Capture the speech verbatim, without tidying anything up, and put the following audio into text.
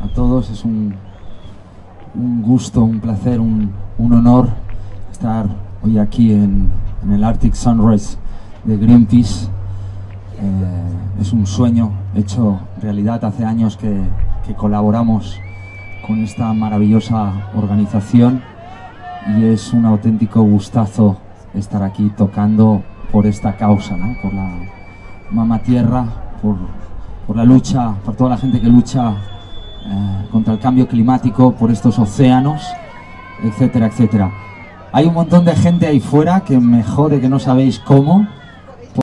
todos. Es un, un gusto, un placer, un, un honor estar hoy aquí en, en el Arctic Sunrise de Greenpeace. Eh, es un sueño hecho realidad. Hace años que, que colaboramos con esta maravillosa organización y es un auténtico gustazo estar aquí tocando por esta causa, ¿no? Por la Mama Tierra, por, por la lucha, por toda la gente que lucha eh, contra el cambio climático, por estos océanos, etcétera, etcétera. Hay un montón de gente ahí fuera que me jode que no sabéis cómo.